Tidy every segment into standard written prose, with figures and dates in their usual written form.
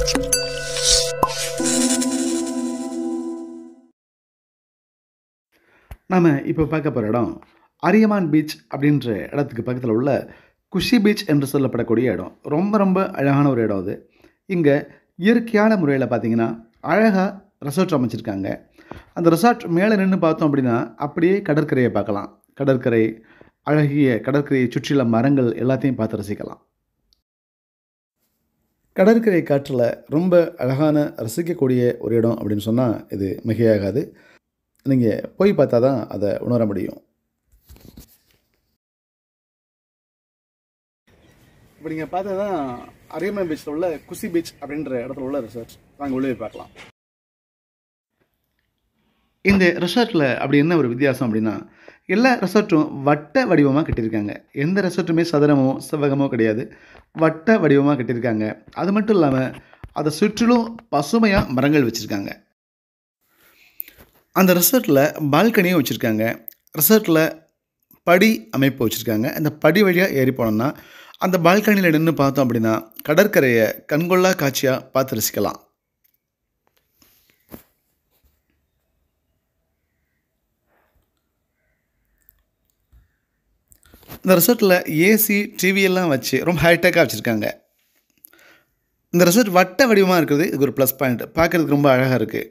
நாம் இப்போ பார்க்க போகிற இடம் அரியமான் பீச் அப்படின்ற இடத்துக்கு பக்கத்தில் உள்ள குஷி பீச் என்று சொல்லப்படக்கூடிய இடம். ரொம்ப ரொம்ப அழகான ஒரு இடம் அது. இங்கே இயற்கையான முறையில் பார்த்திங்கன்னா அழகாக ரெசார்ட் அமைச்சிருக்காங்க. அந்த ரெசார்ட் மேலே நின்று பார்த்தோம் அப்படின்னா அப்படியே கடற்கரையை பார்க்கலாம். கடற்கரை, அழகிய கடற்கரையை சுற்றியுள்ள மரங்கள் எல்லாத்தையும் பார்த்து ரசிக்கலாம். கடற்கரை காற்றில் ரொம்ப அழகான ரசிக்கக்கூடிய ஒரு இடம் அப்படின்னு சொன்னால் இது மிகையாகாது. நீங்கள் போய் பார்த்தா தான் அதை உணர முடியும். இப்போ நீங்கள் பார்த்தா தான் அரியமான் பீச்சில் உள்ள குஷி பீச் அப்படின்ற இடத்துல உள்ள ரிசார்ட். நாங்கள் உள்ளே பார்க்கலாம். இந்த ரெசார்ட்டில் அப்படி என்ன ஒரு வித்தியாசம் அப்படின்னா, எல்லா ரெசார்ட்டும் வட்ட வடிவமாக கட்டியிருக்காங்க. எந்த ரெசார்ட்டுமே சதுரமோ செவ்வகமோ கிடையாது, வட்ட வடிவமாக கட்டியிருக்காங்க. அது மட்டும் இல்லாமல் அதை சுற்றிலும் பசுமையாக மரங்கள் வச்சுருக்காங்க. அந்த ரெசார்ட்டில் பால்கனியும் வச்சுருக்காங்க. ரெசார்ட்டில் படி அமைப்பு வச்சுருக்காங்க. அந்த படி வழியாக ஏறி போனோம்னா அந்த பால்கனியில் நின்று பார்த்தோம் அப்படின்னா கடற்கரையை கண்கொள்ளா காட்சியாக பார்த்து ரசிக்கலாம். இந்த ரெசார்ட்டில் ஏசி, டிவி எல்லாம் வச்சு ரொம்ப ஹைடெக்காக வச்சுருக்காங்க. இந்த ரெசார்ட் வட்ட வடிவமாக இருக்கிறது இது ஒரு ப்ளஸ் பாயிண்ட். பார்க்குறதுக்கு ரொம்ப அழகாக இருக்குது.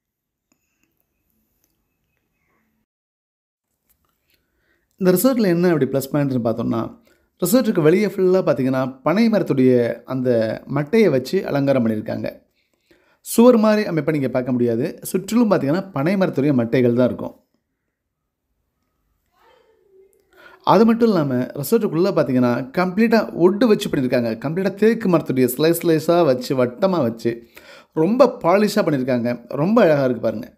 இந்த ரிசார்ட்டில் என்ன அப்படி ப்ளஸ் பாயிண்ட்னு பார்த்தோம்னா, ரிசார்ட்டுக்கு வெளியே ஃபுல்லாக பார்த்திங்கன்னா பனை மரத்துடைய அந்த மட்டையை வச்சு அலங்காரம் பண்ணியிருக்காங்க. சுவர் மாதிரி அமைப்பை நீங்கள் பார்க்க முடியாது. சுற்றிலும் பார்த்திங்கன்னா பனை மரத்துடைய மட்டைகள் தான் இருக்கும். அது மட்டும் இல்லாமல் ரெசார்ட்டுக்குள்ளே பார்த்திங்கன்னா கம்ப்ளீட்டாக வுட்டு வச்சு பண்ணியிருக்காங்க. கம்ப்ளீட்டாக தேக்கு மரத்துடைய ஸ்லைஸாக வச்சு வட்டமாக வச்சு ரொம்ப பாலிஷாக பண்ணியிருக்காங்க. ரொம்ப அழகாக இருக்குது பாருங்கள்.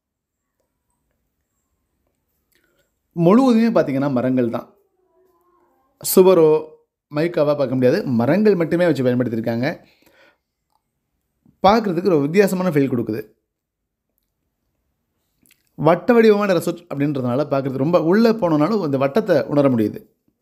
முழுவதுமே பார்த்திங்கன்னா மரங்கள் தான். சுவரோ மைக்காவாக பார்க்க முடியாது, மரங்கள் மட்டுமே வச்சு பயன்படுத்தியிருக்காங்க. பார்க்குறதுக்கு ஒரு வித்தியாசமான ஃபீல் கொடுக்குது. வட்ட வடிவமான ரெசார்ட் அப்படின்றதுனால பார்க்குறது ரொம்ப உள்ளே போனோன்னாலும் இந்த வட்டத்தை உணர முடியுது.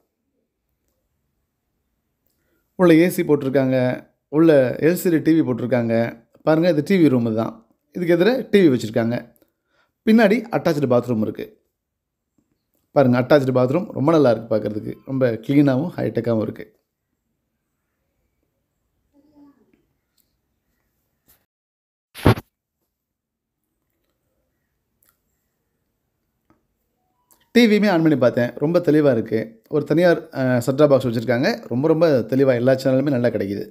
உள்ள ஏசி போட்டிருக்காங்க, உள்ள எல்சிடி டிவி போட்டிருக்காங்க. பாருங்கள், இது டிவி ரூமு தான். இதுக்கு எதிராக டிவி வச்சுருக்காங்க. பின்னாடி அட்டாச்சு பாத்ரூம் இருக்குது. பாருங்கள், அட்டாச்சு பாத்ரூம் ரொம்ப நல்லா இருக்குது பார்க்குறதுக்கு. ரொம்ப க்ளீனாகவும் ஹைடெக்காகவும் இருக்குது. டிவியுமே ஆன் பண்ணி பார்த்தேன், ரொம்ப தெளிவாக இருக்குது. ஒரு தனியார் செட்டாப் பாக்ஸ் வச்சுருக்காங்க. ரொம்ப ரொம்ப தெளிவாக எல்லா சேனலுமே நல்லா கிடைக்குது.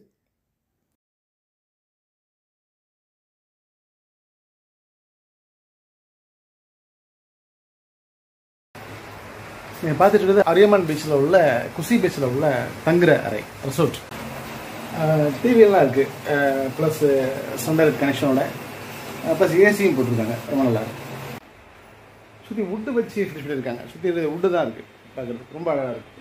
நீங்கள் பார்த்துட்டு இருக்கிறது அரியமான் பீச்சில் உள்ள குஷி பீச்சில் உள்ள தங்குற அறை ரெசார்ட். டிவியெல்லாம் இருக்குது, ப்ளஸ் சண்டர் கனெக்ஷனோட, ப்ளஸ் ஏசியும் போட்டிருக்காங்க. ரொம்ப நல்லா இருக்குது. சுற்றி வுட்டு வச்சு ஃபினிஷ் பண்ணியிருக்காங்க. சுற்றி வுட்டு தான் இருக்குது. பார்க்குறதுக்கு ரொம்ப அழகாக இருக்குது.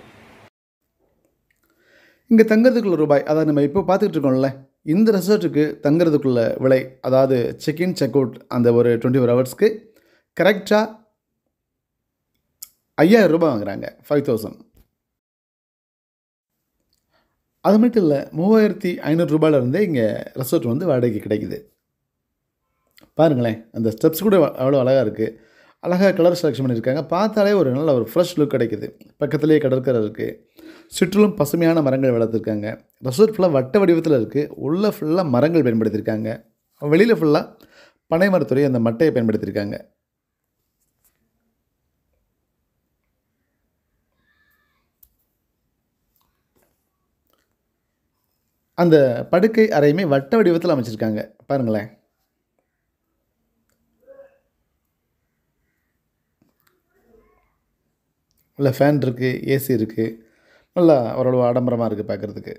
இங்கே தங்குறதுக்குள்ள ரூபாய், அதாவது நம்ம இப்போ பார்த்துக்கிட்டு இருக்கோம்ல, இந்த ரெசார்ட்டுக்கு தங்குறதுக்குள்ள விலை, அதாவது செக்இன் செக் அவுட் அந்த ஒரு 24 ஹவர்ஸ்க்கு கரெக்டாக 5000 ரூபாய் வாங்குறாங்க. 5000. அது மட்டும் இல்லை, 3500 ரூபாயிலிருந்தே இங்கே ரெசார்ட் வந்து வாடகைக்கு கிடைக்குது. பாருங்களேன், அந்த ஸ்டெப்ஸ் கூட அவ்வளோ அழகாக இருக்குது. அழகாக கலர் செலெக்ஷன் பண்ணியிருக்காங்க. பார்த்தாலே ஒரு நல்ல ஒரு ஃப்ரெஷ் லுக் கிடைக்குது. பக்கத்துலேயே கடற்கரை இருக்குது. சுற்றிலும் பசுமையான மரங்கள் வளர்த்துருக்காங்க. ரெசார்ட் ஃபுல்லாக வட்ட வடிவத்தில் இருக்குது. உள்ளே ஃபுல்லாக மரங்கள் பயன்படுத்தியிருக்காங்க. வெளியில் ஃபுல்லாக பனை மரத்துறை அந்த மட்டையை பயன்படுத்தியிருக்காங்க. அந்த படுக்கை அறையுமே வட்ட வடிவத்தில் அமைச்சிருக்காங்க. பாருங்களேன். நல்ல ஃபேன் இருக்குது, ஏசி இருக்குது. நல்லா ஓரளவு ஆடம்பரமாக இருக்குது பார்க்குறதுக்கு.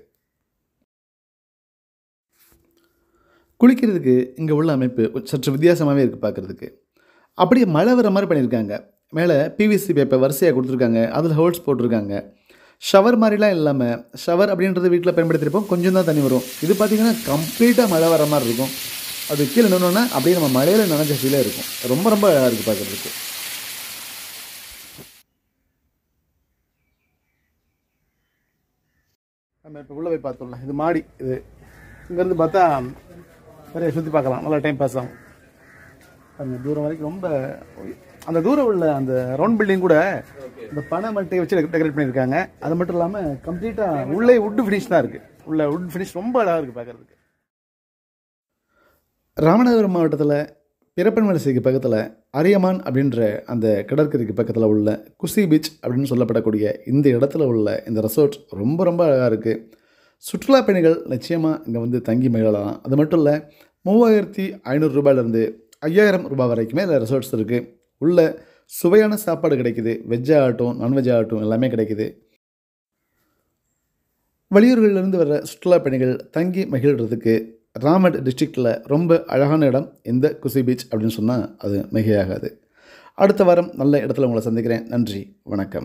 குளிக்கிறதுக்கு இங்கே உள்ள அமைப்பு சற்று வித்தியாசமாகவே இருக்குது பார்க்குறதுக்கு. அப்படியே மழை வர மாதிரி பண்ணியிருக்காங்க. மேலே பிவிசி பேப்பர் வரிசையாக கொடுத்துருக்காங்க. அதில் ஹோல்ஸ் போட்டிருக்காங்க. ஷவர் மாதிரிலாம் இல்லாமல், ஷவர் அப்படின்றது வீட்டில் பயன்படுத்தியிருப்போம், கொஞ்சம் தான் தண்ணி வரும். இது பார்த்திங்கன்னா கம்ப்ளீட்டாக மழை வர மாதிரி இருக்கும். அது கீழே நின்னோன்னா அப்படியே நம்ம மழையில் நனைஞ்ச ஃபீலே இருக்கும். ரொம்ப ரொம்ப அழகாக இருக்குது பார்க்குறதுக்கு. நம்ம இப்போ உள்ளே போய் பார்த்தோம்ல, இது மாடி. இது இங்கேருந்து பார்த்தா நிறைய சுற்றி பார்க்கலாம், நல்லா டைம் பாஸ் ஆகும். அந்த தூரம் வரைக்கும் ரொம்ப அந்த தூரம் உள்ள அந்த ரவுண்ட் பில்டிங் கூட இந்த பனை மட்டையை வச்சு டெக்கரேட் பண்ணியிருக்காங்க. அது மட்டும் இல்லாமல் கம்ப்ளீட்டாக உள்ளே வுட் ஃபினிஷ் தான் இருக்குது. உள்ள வுட் ஃபினிஷ் ரொம்ப அழகாக இருக்குது பார்க்குறதுக்கு. ராமநாதபுரம் மாவட்டத்தில் பிறப்பன் வரிசைக்கு பக்கத்தில் அரியமான் அப்படின்ற அந்த கடற்கரைக்கு பக்கத்தில் உள்ள குஷி பீச் அப்படின்னு சொல்லப்படக்கூடிய இந்த இடத்துல உள்ள இந்த ரெசார்ட் ரொம்ப ரொம்ப அழகாக இருக்குது. சுற்றுலா பயணிகள் நிச்சயமாக இங்கே வந்து தங்கி மகிழலாம். அது மட்டும் இல்லை, 3500 ரூபாயிலேருந்து 5000 ரூபாய் வரைக்குமே இந்த ரெசார்ட்ஸ் இருக்குது. உள்ள சுவையான சாப்பாடு கிடைக்குது. வெஜ் ஆகட்டும், நான்வெஜ் ஆகட்டும் எல்லாமே கிடைக்குது. வெளியூர்களிலிருந்து வர்ற சுற்றுலா பயணிகள் தங்கி மகிழ்கிறதுக்கு ராமட் டிஸ்ட்ரிக்டில் ரொம்ப அழகான இடம் இந்த குஷி பீச் அப்படின்னு சொன்னால் அது மிகையாகாது. அடுத்த வாரம் நல்ல இடத்துல உங்களை சந்திக்கிறேன். நன்றி, வணக்கம்.